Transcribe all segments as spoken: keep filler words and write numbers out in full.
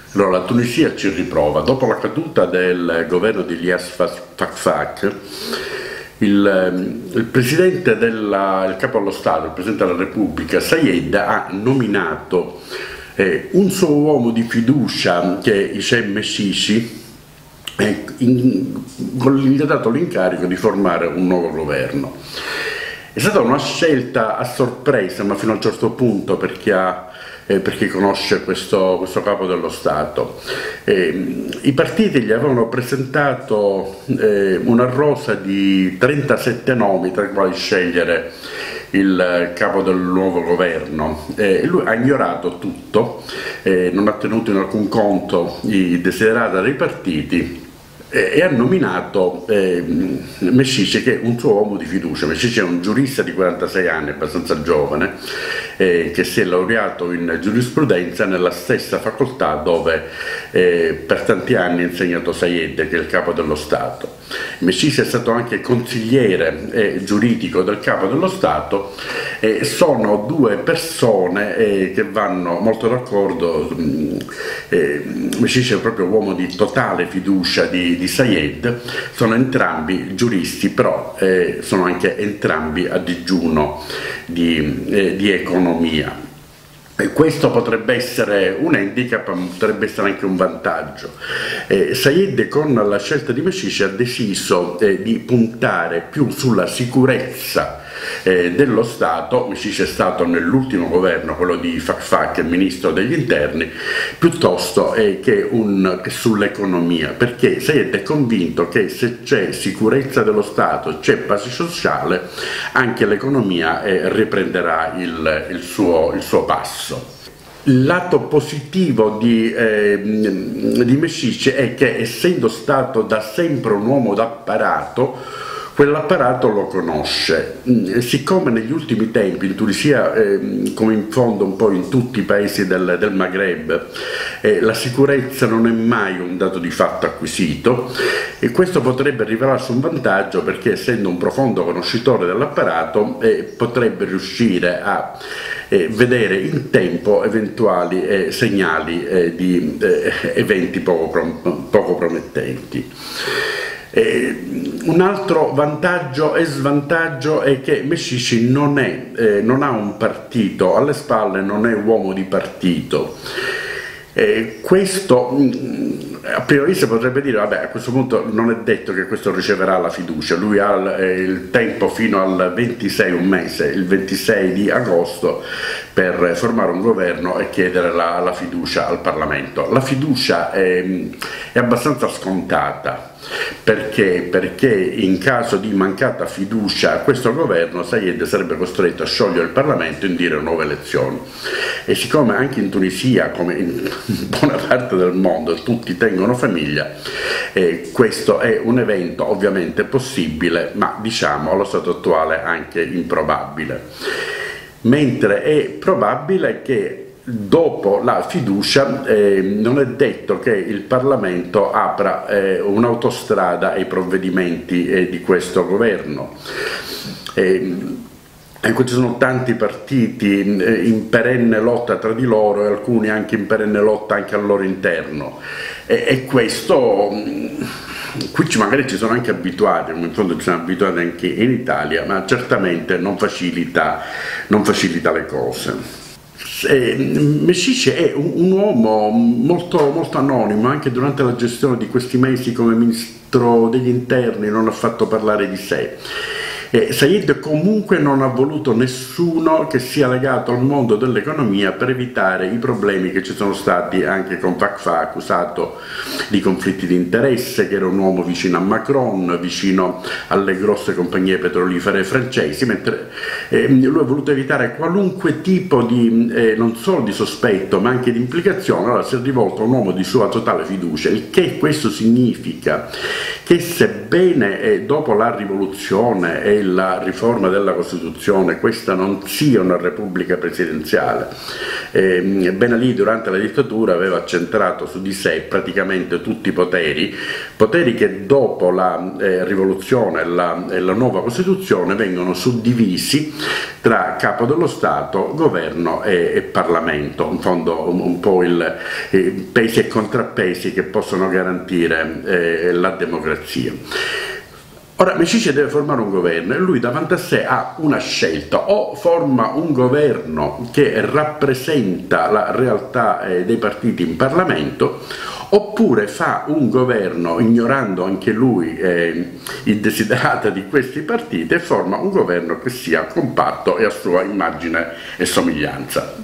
Allora, la Tunisia ci riprova. Dopo la caduta del governo di Ilyas Fakhfakh, il, il presidente della, il capo dello Stato, il presidente della Repubblica, Sayed, ha nominato eh, un suo uomo di fiducia, che è Hichem Mechichi, e gli ha dato l'incarico di formare un nuovo governo. È stata una scelta a sorpresa, ma fino a un certo punto, perché ha Eh, per chi conosce questo, questo capo dello Stato. Eh, I partiti gli avevano presentato eh, una rosa di trentasette nomi tra i quali scegliere il capo del nuovo governo. Eh, lui ha ignorato tutto, eh, non ha tenuto in alcun conto i desiderata dei partiti e ha nominato eh, Mechichi, che è un suo uomo di fiducia. Mechichi è un giurista di quarantasei anni, abbastanza giovane, eh, che si è laureato in giurisprudenza nella stessa facoltà dove eh, per tanti anni ha insegnato Sayed, che è il capo dello Stato. Mechichi è stato anche consigliere eh, giuridico del capo dello Stato. Eh, sono due persone eh, che vanno molto d'accordo. Eh, Mechichi è proprio uomo di totale fiducia di di Sayed, sono entrambi giuristi, però eh, sono anche entrambi a digiuno di, eh, di economia. E questo potrebbe essere un handicap, ma potrebbe essere anche un vantaggio. Eh, Sayed, con la scelta di Mechichi, ha deciso eh, di puntare più sulla sicurezza eh, dello Stato. Mechichi è stato nell'ultimo governo, quello di Fakhfakh, ministro degli interni, piuttosto eh, che, un, che sull'economia, perché Sayed è convinto che se c'è sicurezza dello Stato, c'è pace sociale, anche l'economia eh, riprenderà il, il, suo, il suo passo. Il lato positivo di, eh, di Mechichi è che, essendo stato da sempre un uomo d'apparato, quell'apparato lo conosce. Siccome negli ultimi tempi in Tunisia, eh, come in fondo un po' in tutti i paesi del, del Maghreb, eh, la sicurezza non è mai un dato di fatto acquisito, e questo potrebbe rivelarsi un vantaggio, perché, essendo un profondo conoscitore dell'apparato, eh, potrebbe riuscire a eh, vedere in tempo eventuali eh, segnali eh, di eh, eventi poco, poco promettenti. Eh, un altro vantaggio e svantaggio è che Mechichi non, è, eh, non ha un partito alle spalle, non è uomo di partito. Eh, questo mh, a prima vista potrebbe dire, vabbè, a questo punto non è detto che questo riceverà la fiducia. Lui ha eh, il tempo fino al ventisei, un mese, il ventisei di agosto, per formare un governo e chiedere la, la fiducia al Parlamento. La fiducia è, è abbastanza scontata. Perché? Perché in caso di mancata fiducia a questo governo, Sayed sarebbe costretto a sciogliere il Parlamento e indire nuove elezioni. E siccome anche in Tunisia, come in buona parte del mondo, tutti tengono famiglia, eh, questo è un evento ovviamente possibile, ma diciamo allo stato attuale anche improbabile. Mentre è probabile che dopo la fiducia eh, non è detto che il Parlamento apra eh, un'autostrada ai provvedimenti eh, di questo governo. Eh, Ecco, ci sono tanti partiti in perenne lotta tra di loro, e alcuni anche in perenne lotta anche al loro interno, e, e questo qui magari ci sono anche abituati, in fondo ci sono abituati anche in Italia, ma certamente non facilita, non facilita le cose. Eh, Mechichi è un, un uomo molto, molto anonimo. Anche durante la gestione di questi mesi come ministro degli interni non ha fatto parlare di sé. Eh, Sayed comunque non ha voluto nessuno che sia legato al mondo dell'economia, per evitare i problemi che ci sono stati anche con Fakhfakh, accusato di conflitti di interesse, che era un uomo vicino a Macron, vicino alle grosse compagnie petrolifere francesi, mentre eh, lui ha voluto evitare qualunque tipo di, eh, non solo di sospetto, ma anche di implicazione. Allora si è rivolto a un uomo di sua totale fiducia, il che questo significa che sebbene eh, dopo la rivoluzione e la riforma della Costituzione questa non sia una repubblica presidenziale, eh, Ben Ali durante la dittatura aveva accentrato su di sé praticamente tutti i poteri, poteri che dopo la eh, rivoluzione e la, e la nuova Costituzione vengono suddivisi tra capo dello Stato, governo e, e Parlamento, in fondo un, un po' il, eh, pesi e contrappesi che possono garantire eh, la democrazia. Ora Mecice deve formare un governo e lui davanti a sé ha una scelta: o forma un governo che rappresenta la realtà eh, dei partiti in Parlamento, oppure fa un governo ignorando anche lui eh, i desiderata di questi partiti e forma un governo che sia compatto e a sua immagine e somiglianza.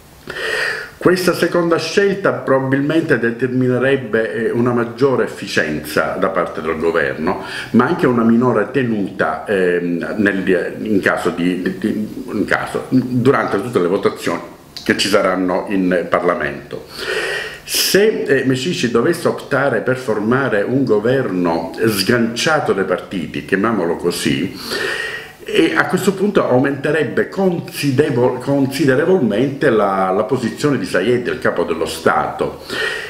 Questa seconda scelta probabilmente determinerebbe una maggiore efficienza da parte del governo, ma anche una minore tenuta eh, nel, in caso di, di, in caso, durante tutte le votazioni che ci saranno in Parlamento. Se eh, Mecice dovesse optare per formare un governo sganciato dai partiti, chiamiamolo così, e a questo punto aumenterebbe considerevolmente la, la posizione di Sayed, il capo dello Stato.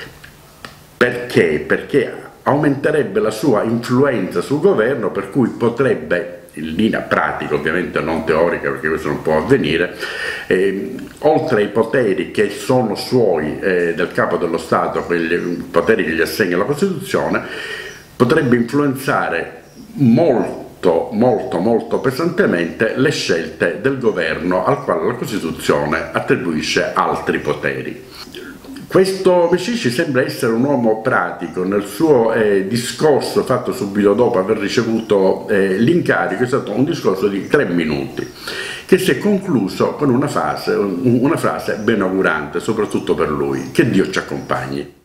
Perché? Perché aumenterebbe la sua influenza sul governo, per cui potrebbe, in linea pratica ovviamente non teorica perché questo non può avvenire, eh, oltre ai poteri che sono suoi eh, del capo dello Stato, quelli poteri che gli assegna la Costituzione, potrebbe influenzare molto molto molto pesantemente le scelte del governo al quale la Costituzione attribuisce altri poteri. Questo Mecice sembra essere un uomo pratico. Nel suo eh, discorso fatto subito dopo aver ricevuto eh, l'incarico è stato un discorso di tre minuti che si è concluso con una frase, una frase benaugurante soprattutto per lui: che Dio ci accompagni.